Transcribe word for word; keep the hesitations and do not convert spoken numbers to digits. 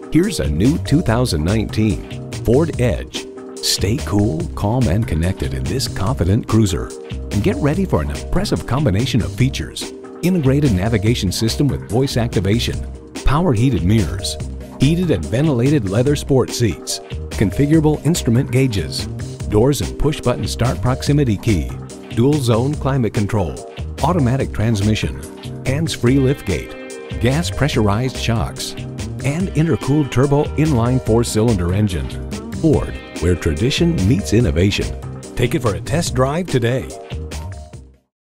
Here's a new two thousand nineteen Ford Edge. Stay cool, calm, and connected in this confident cruiser. And get ready for an impressive combination of features. Integrated navigation system with voice activation, power heated mirrors, heated and ventilated leather sport seats, configurable instrument gauges, doors and push-button start proximity key, dual zone climate control, automatic transmission, hands-free liftgate, gas pressurized shocks, and intercooled turbo inline four-cylinder engine. Ford, where tradition meets innovation. Take it for a test drive today.